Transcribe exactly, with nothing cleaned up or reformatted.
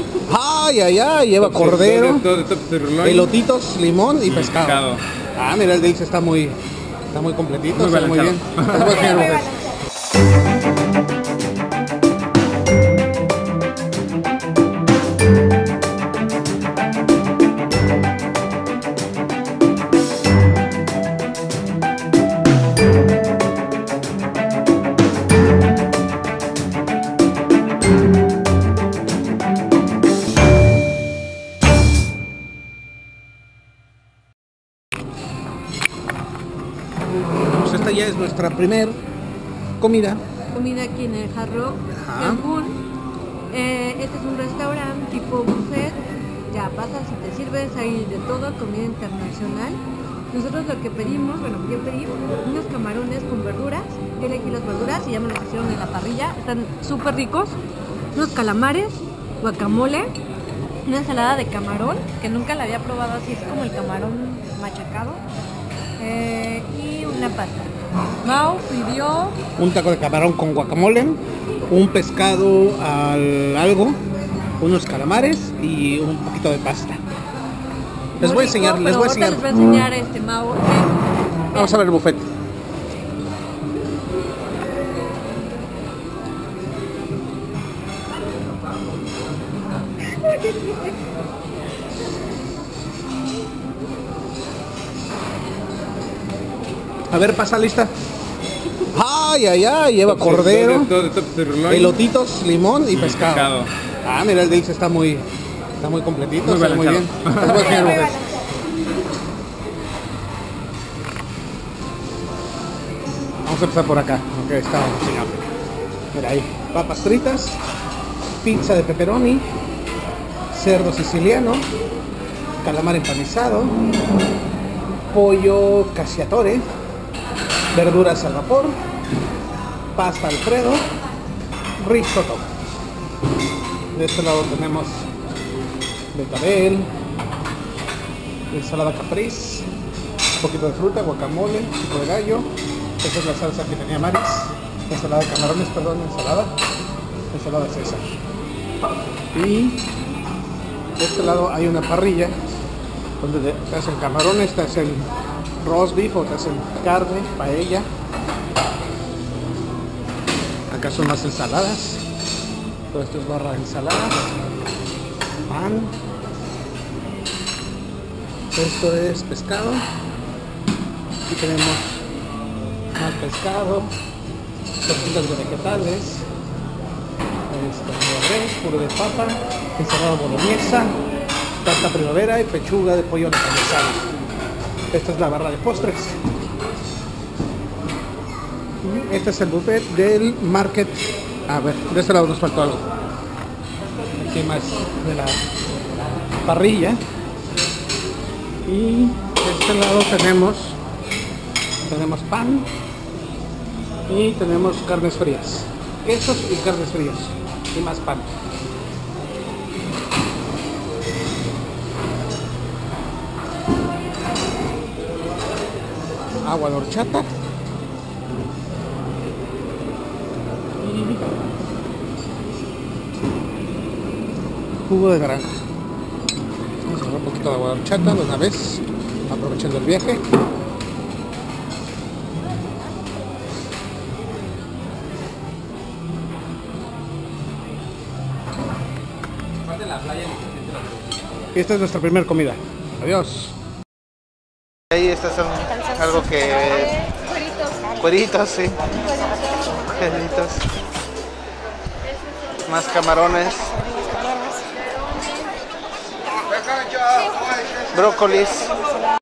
Ay, ay, ay, lleva Top cordero, sirloin, todo de top sirloin. elotitos, limón y Y pescado. pescado. Ah, mira, el Dix está muy, está muy completito, Muy está muy bien. balanceado. Pues, señor Buffet. Pues esta ya es nuestra primer comida. Comida aquí en el Hard Rock Ajá. Cancún. Eh, este es un restaurante tipo buffet. Ya pasas y te sirves ahí de todo, comida internacional. Nosotros lo que pedimos, bueno, yo pedí unos camarones con verduras. Yo elegí las verduras y ya me las hicieron en la parrilla. Están súper ricos. Unos calamares, guacamole, una ensalada de camarón, que nunca la había probado así, es como el camarón machacado. Eh, y una pasta. Mau pidió Un taco de camarón con guacamole, un pescado al algo, unos calamares y un poquito de pasta. Les voy a rico, enseñar, les pero voy a ahorita enseñar. les voy a enseñar este Mau. eh, Vamos a ver el buffet. A ver, pasa lista. Ay, ay, ay, lleva Top sirloin, cordero, todo de top sirloin. elotitos, limón y Y pescado. pescado. Ah, mira, el Dix está muy, está muy completito, Muy está muy bien. balanceado. Les voy a enseñar el buffet. Vamos a empezar por acá, ok, está señor. Mira ahí, papas fritas, pizza de pepperoni, cerdo siciliano, calamar empanizado, pollo cacciatore, verduras al vapor, pasta alfredo, risotto. De este lado tenemos betabel, ensalada caprese, un poquito de fruta, guacamole, pico de gallo. Esa es la salsa que tenía Maris. Ensalada de camarones, perdón, ensalada. Ensalada César. Y de este lado hay una parrilla donde te hacen camarones, te hacen roast beef o te hacen carne, paella. Acá son las ensaladas. Todo esto es barra de ensaladas. Pan. Esto es pescado. Aquí tenemos más pescado, tortillas de vegetales, este, de res, puré de papa, ensalada boloñesa, pasta primavera y pechuga de pollo empanizado. Esta es la barra de postres. Y este es el buffet del market. A ver, de este lado nos faltó algo. Aquí más de la parrilla. Y de este lado tenemos tenemos pan y tenemos carnes frías, quesos y carnes frías y más pan. Agua de horchata y jugo de naranja. Vamos a agarrar un poquito de agua de horchata de una vez, aprovechando el viaje. Y esta es nuestra primera comida. Adiós. Ahí estas son algo que... Cueritos, sí. Cueritos. Más camarones. Brócolis.